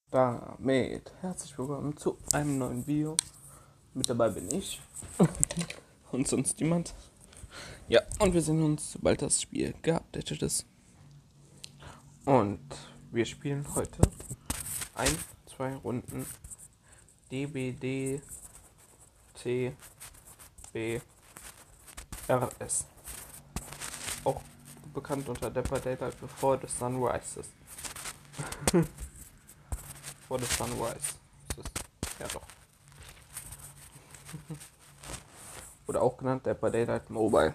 Damit herzlich willkommen zu einem neuen Video. Mit dabei bin ich und sonst niemand. Ja, und wir sehen uns, sobald das Spiel geupdatet ist. Und wir spielen heute 2 Runden DBD TBRS. Auch bekannt unter Dapper Daylight Before the Sun Rises. Before the Sunrise. Ja doch. Oder auch genannt Dapper Daylight Mobile.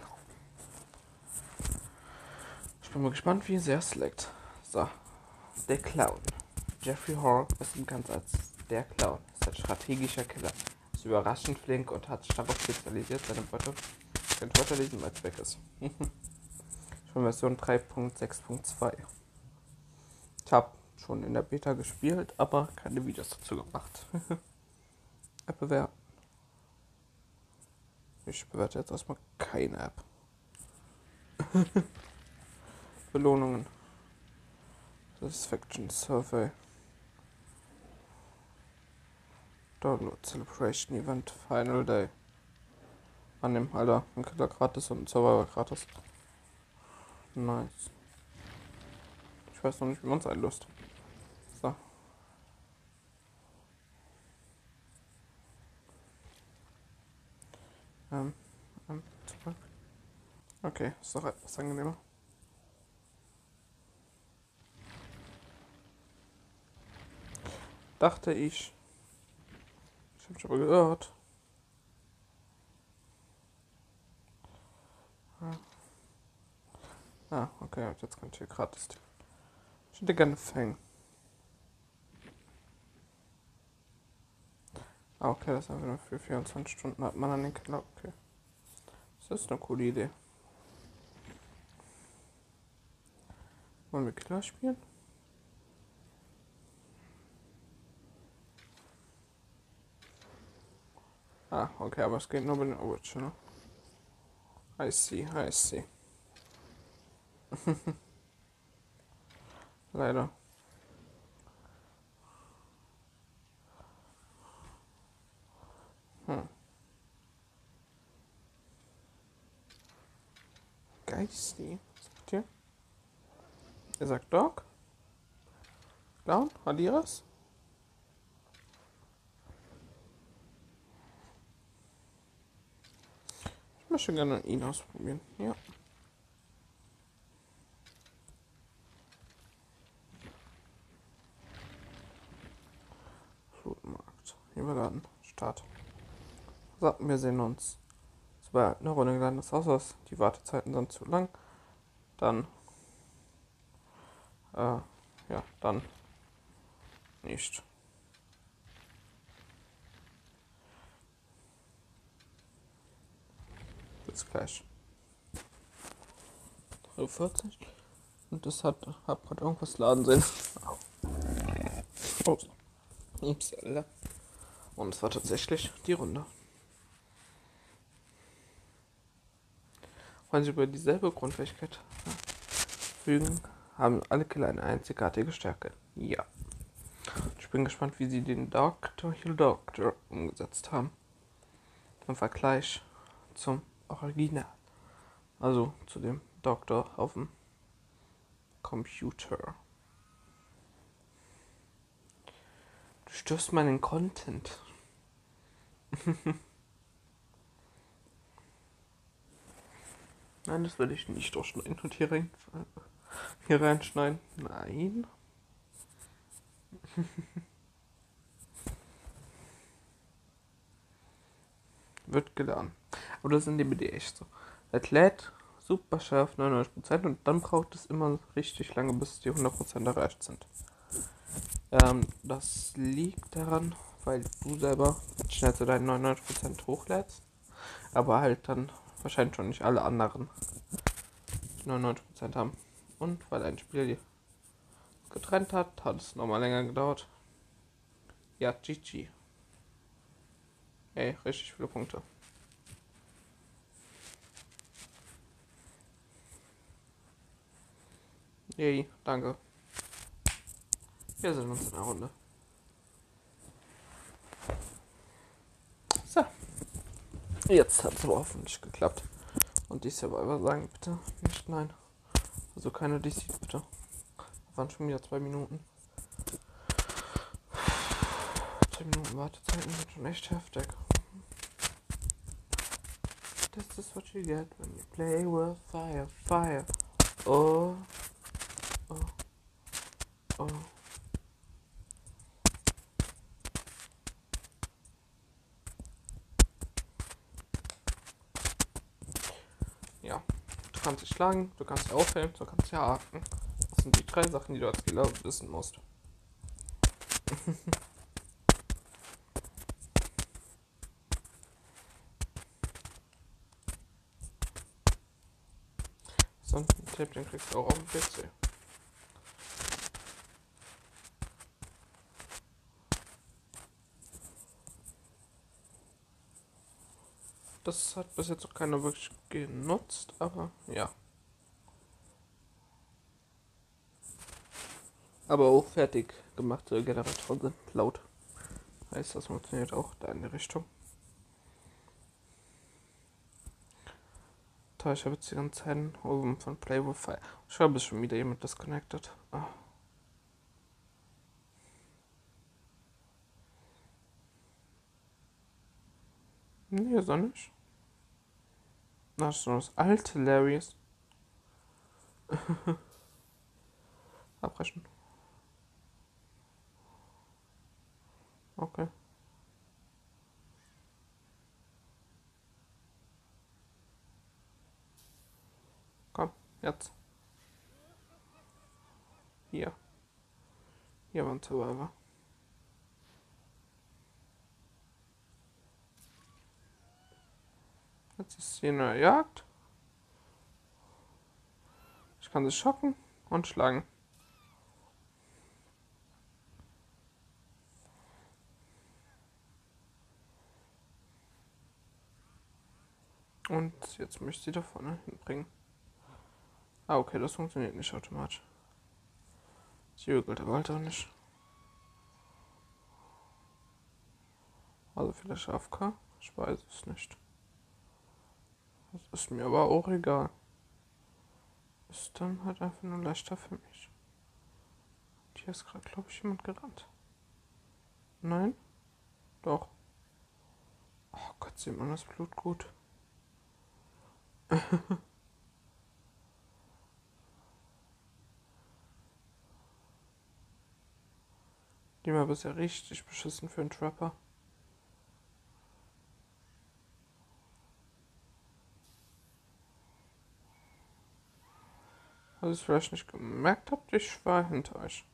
Ich bin mal gespannt, wie sehr es select. So, der Clown. Jeffrey Horror ist bekannt als der Clown. Ist ein strategischer Killer. Ist überraschend flink und hat sich darauf spezialisiert, seine Wörter lesen, weil es weg ist. Schon Version 3.6.2. Ich habe schon in der Beta gespielt, aber keine Videos dazu gemacht. App bewerten. Ich bewerte jetzt erstmal keine App. Belohnungen. Satisfaction Survey. Download Celebration Event Final Day. Annehmen, Alter. Ein Killer gratis und ein Survivor gratis. Nice. Ich weiß noch nicht, wie man es einlöst. So. Zurück. Okay, ist doch etwas angenehmer. Dachte ich. Ich hab's aber gehört. Okay, jetzt könnt ihr gratis. Ich hätte gerne Fang. Okay, das ist einfach nur für 24 Stunden hat man an den Killer. Okay. Das ist eine coole Idee. Wollen wir Killer spielen? Okay, aber es geht nur bei den Original. I see. Leider. Geisty. Was sagt ihr? Ihr sagt Dog? Clown? Adiras? Ich möchte gerne ihn ausprobieren. Ja. Flutmarkt. Überladen. Start. So, wir sehen uns. Es war eine Runde gelandet aus. Die Wartezeiten sind zu lang. Dann. Dann nicht. Bis gleich. 3:40. Und das hab gerade irgendwas laden sehen. Oh. Ups, Alter. Und es war tatsächlich die Runde. Wenn sie über dieselbe Grundfähigkeit verfügen, haben alle Killer eine einzigartige Stärke. Ja. Ich bin gespannt, wie sie den Dr. Heal Doctor umgesetzt haben. Im Vergleich zum Original. Also zu dem Doktor auf dem Computer. Du störst meinen Content. Nein, das will ich nicht durchschneiden und hier reinschneiden. Nein. Wird geladen. Aber das sind die BD echt so. Es lädt super scharf 99% und dann braucht es immer richtig lange, bis die 100% erreicht sind. Das liegt daran, weil du selber schnell zu deinen 99% hochlädst, aber halt dann wahrscheinlich schon nicht alle anderen 99% haben. Und weil ein Spiel getrennt hat, hat es nochmal länger gedauert. Ja, GG. Ey, richtig viele Punkte. Yay, danke. Wir sehen uns in der Runde. So, jetzt hat es aber hoffentlich geklappt. Und die Survivor sagen bitte nicht nein. Also keine DC bitte. Das waren schon wieder 2 Minuten. 2 Minuten Wartezeiten sind schon echt heftig. This is what you get when you play with fire, fire. Oh, oh, oh. Ja, du kannst dich schlagen, du kannst dich aufhellen, du kannst dich haken. Das sind die 3 Sachen, die du als Spieler wissen musst. So einen Tape, den kriegst du auch auf dem PC. Das hat bis jetzt auch keiner wirklich genutzt, aber ja. Aber auch fertig gemachte Generatoren sind laut. Heißt, das funktioniert auch da in die Richtung. Ich habe jetzt die ganze Zeit oben von Play with Fire. Ich glaube, es ist schon wieder jemand disconnected. Ah. Nee, so nicht. Das ist nur das alte Larrys. Abbrechen. Okay. Komm, jetzt. Hier. Hier war ein Survivor. Jetzt ist hier eine Jagd. Ich kann sie schocken und schlagen. Und jetzt möchte ich sie da vorne hinbringen. Ah, okay, das funktioniert nicht automatisch. Sie jügelt aber halt auch nicht. Also vielleicht AFK? Ich weiß es nicht. Das ist mir aber auch egal. Ist dann halt einfach nur leichter für mich. Hier ist gerade, glaube ich, jemand gerannt. Nein? Doch. Oh Gott, sieht man das Blut gut. Die war bisher richtig beschissen für einen Trapper. Was ich vielleicht nicht gemerkt habt, ich war hinter euch.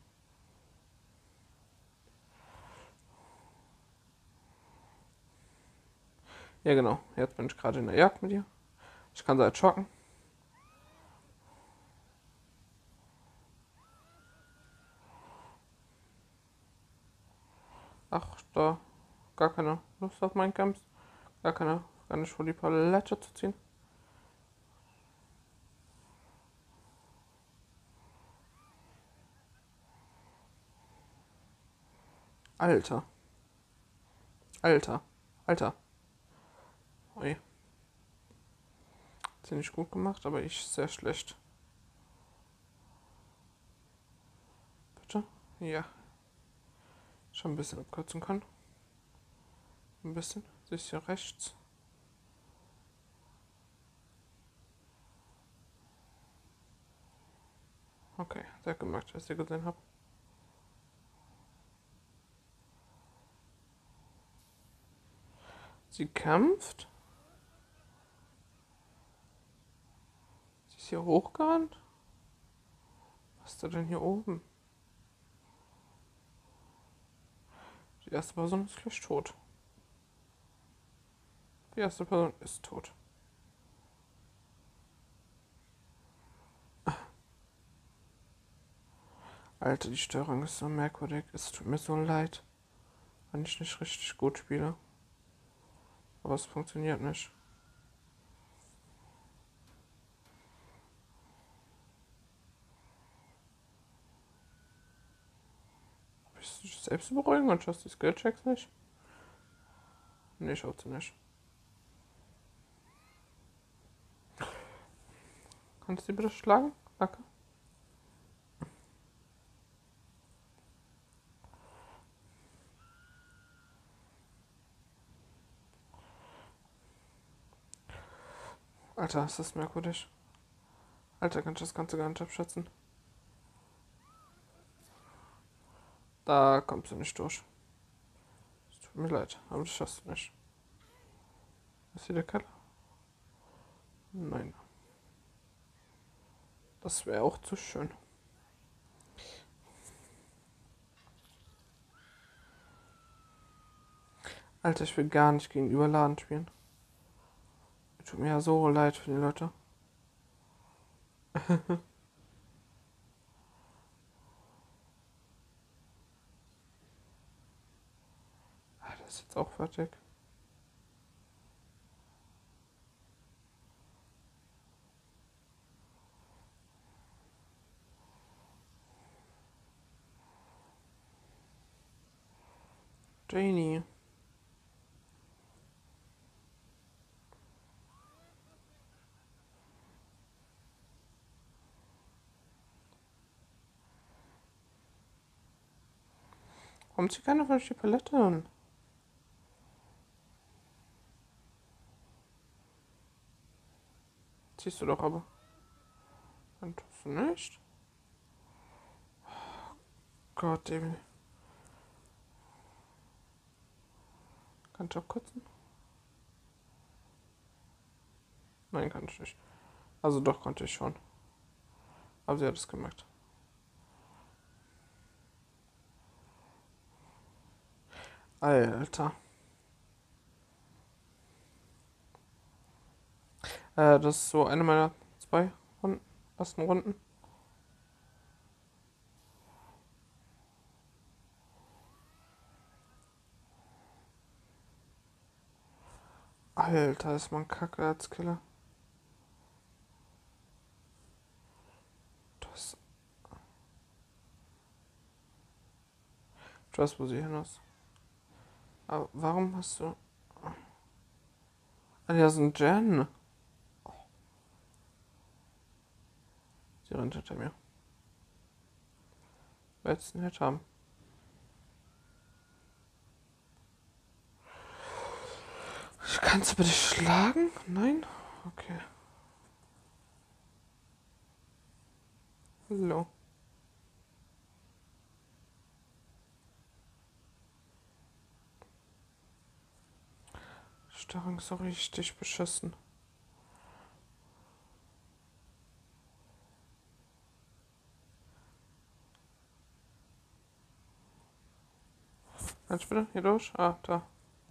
Ja genau, jetzt bin ich gerade in der Jagd mit ihr. Ich kann sie halt schocken. Ach, da gar keine Lust auf meinen Camps. Gar nicht vor die Palette zu ziehen. Alter. Alter. Alter. Ui. Ziemlich gut gemacht, aber ich sehr schlecht. Bitte? Ja. Schon ein bisschen abkürzen können. Ein bisschen. Siehst du hier rechts. Okay, sehr gemerkt, was ihr gesehen habt. Sie kämpft. Sie ist hier hochgerannt. Was ist da denn hier oben? Die erste Person ist gleich tot. Die erste Person ist tot. Alter, die Steuerung ist so merkwürdig. Es tut mir so leid, wenn ich nicht richtig gut spiele. Aber es funktioniert nicht. Bist du dich selbst beruhigen und schaust die Skillchecks nicht? Nee, schaut sie nicht. Kannst du sie bitte schlagen? Danke. Alter, ist das merkwürdig. Alter, kann ich das Ganze gar nicht abschätzen. Da kommst du nicht durch. Es tut mir leid, aber das schaffst du nicht. Ist hier der Keller? Nein. Das wäre auch zu schön. Alter, ich will gar nicht gegen Überladen spielen. Tut mir ja so leid für die Leute. Der ist jetzt auch fertig. Janie. Warum zieht keiner von euch die Palette an? Ziehst du doch aber. Dann tust du nicht. Gott, Emil. Kann ich abkürzen? Nein, kann ich nicht. Also doch, konnte ich schon. Aber sie hat es gemerkt. Alter. Das ist so eine meiner zwei Runden, ersten Runden. Alter, ist man kacke als Killer. Das. Ich weiß, wo sie hin ist. Aber warum hast du. Ah, ja, so ein Jen. Sie rennt hinter mir. Wer jetzt einen Hit haben? Kannst du bitte schlagen? Nein? Okay. Hallo. Steuerung ist so richtig beschissen. Kannst du bitte hier durch? Ah, da.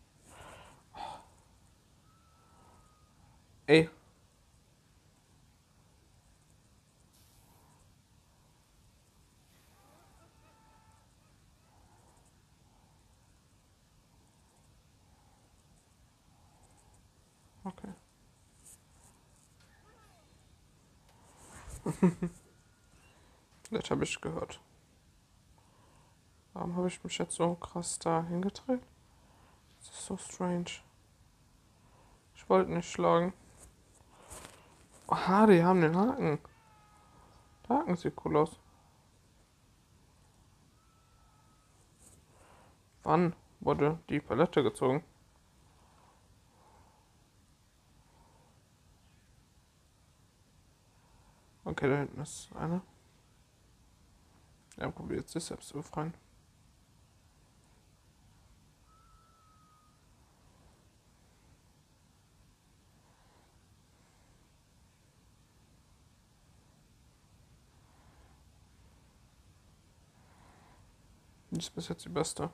Ey. Okay. Das habe ich gehört. Warum habe ich mich jetzt so krass da hingedreht? Das ist so strange. Ich wollte nicht schlagen. Aha, die haben den Haken. Der Haken sieht cool aus. Wann wurde die Palette gezogen? Okay, da hinten ist eine. Er probiert sich selbst zu befreien. Die ist bis jetzt die beste.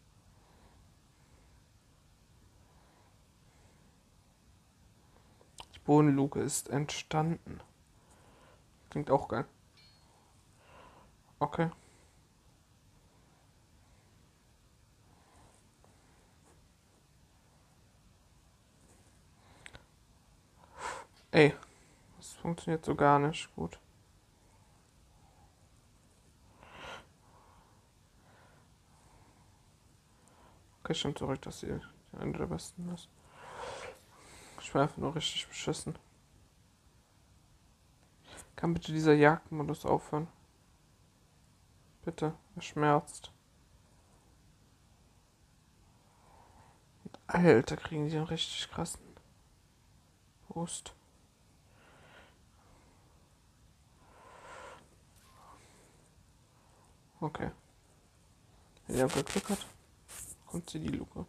Die Bodenluke ist entstanden. Klingt auch geil. Okay. Ey, das funktioniert so gar nicht gut. Okay, stimmt zurück, dass sie einer der besten ist. Ich bin einfach nur richtig beschissen. Kann bitte dieser Jagdmodus aufhören? Bitte, er schmerzt. Alter, kriegen die einen richtig krassen Boost. Okay. Wenn ihr aber Glück hat, kommt sie die Luke.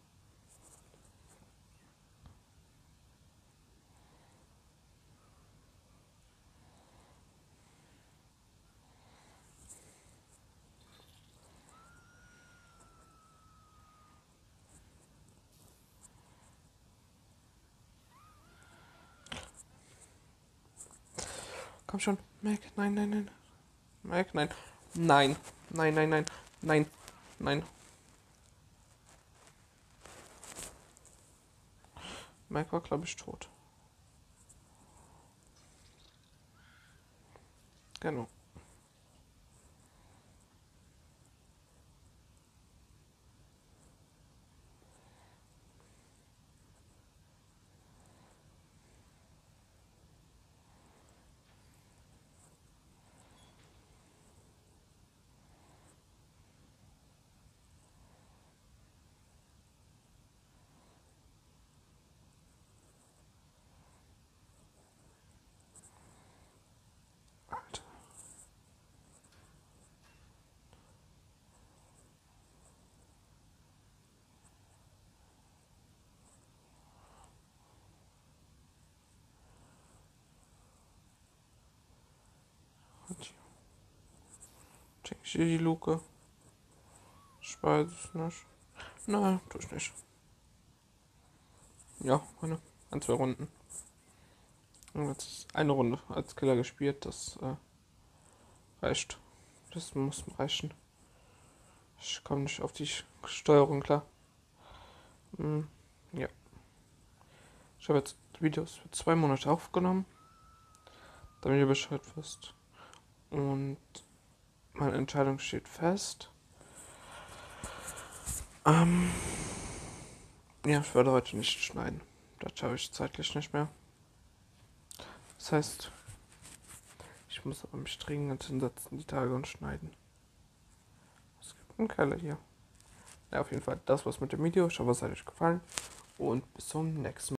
Komm schon. Mac, nein, nein, nein. Mac, nein. Nein. Nein, nein, nein. Nein. Nein. Mac war, glaube ich, tot. Genau. Alter. Check ich hier die Luke? Ich weiß es nicht. Nein, tue ich nicht. Ja, ein, zwei Runden. Und jetzt eine Runde als Killer gespielt, das reicht. Das muss reichen. Ich komme nicht auf die Steuerung klar. Ja. Ich habe jetzt Videos für 2 Monate aufgenommen, damit ihr Bescheid wisst. Und meine Entscheidung steht fest. Ja, ich werde heute nicht schneiden. Das schaffe ich zeitlich nicht mehr. Das heißt, ich muss aber mich dringend hinsetzen die Tage und schneiden. Es gibt einen Keller hier. Ja, auf jeden Fall, das war's mit dem Video. Ich hoffe, es hat euch gefallen. Und bis zum nächsten Mal.